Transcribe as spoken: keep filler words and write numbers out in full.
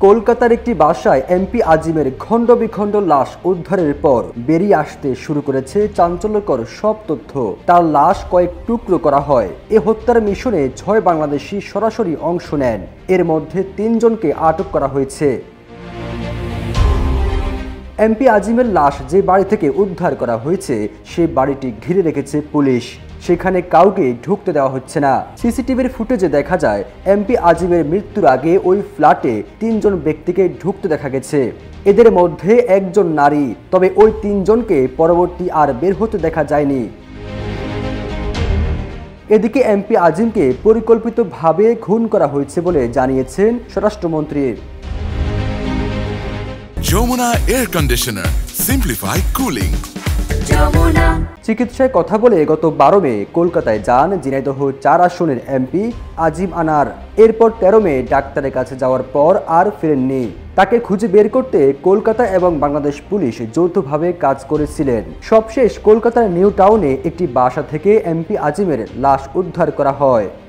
কলকাতার একটি বাসায় এমপি আজিমের খণ্ড বিখণ্ড লাশ উদ্ধারের পর বেরিয়ে আসতে শুরু করেছে চাঞ্চল্যকর সব তথ্য। তার লাশ কয়েক টুকরো করা হয়। এ হত্যার মিশনে ছয় বাংলাদেশি সরাসরি অংশ নেন। এর মধ্যে তিনজনকে আটক করা হয়েছে। এমপি আজিমের লাশ যে বাড়ি থেকে উদ্ধার করা হয়েছে সে বাড়িটি ঘিরে রেখেছে পুলিশ। সেখানে কাউকে ঢুকতে দেওয়া হচ্ছে না। সিসিটিভির ফুটেজে দেখা যায় এমপি আজিমের মৃত্যুর আগে ওই ফ্ল্যাটে তিনজন ব্যক্তিকে ঢুকতে দেখা গেছে। এদের মধ্যে একজন নারী, তবে ওই তিনজনকে পরবর্তী আর বের হতে দেখা যায়নি। এদিকে এমপি আজিমকে পরিকল্পিতভাবে খুন করা হয়েছে বলে জানিয়েছেন স্বরাষ্ট্রমন্ত্রী। Jamuna air conditioner, simplify cooling. চিকিৎসায় কথা বলে গত বারো মে কলকাতায় যান ঝিনাইদহ চার আসনের এমপি আজিম আনার। এরপর তেরো মে ডাক্তারের কাছে যাওয়ার পর আর ফেরেননি। তাকে খুঁজে বের করতে কলকাতা এবং বাংলাদেশ পুলিশ যৌথভাবে কাজ করেছিলেন। সবশেষ কলকাতার নিউ টাউনে একটি বাসা থেকে এমপি আজিমের লাশ উদ্ধার করা হয়।